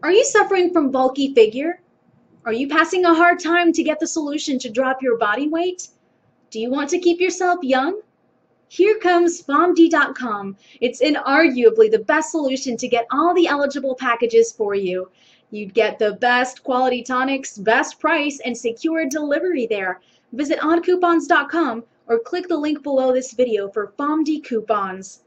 Are you suffering from bulky figure? Are you passing a hard time to get the solution to drop your body weight? Do you want to keep yourself young? Here comes Fomdi.com. It's inarguably the best solution to get all the eligible packages for you. You'd get the best quality tonics, best price, and secure delivery there. Visit oddcoupons.com or click the link below this video for Fomdi coupons.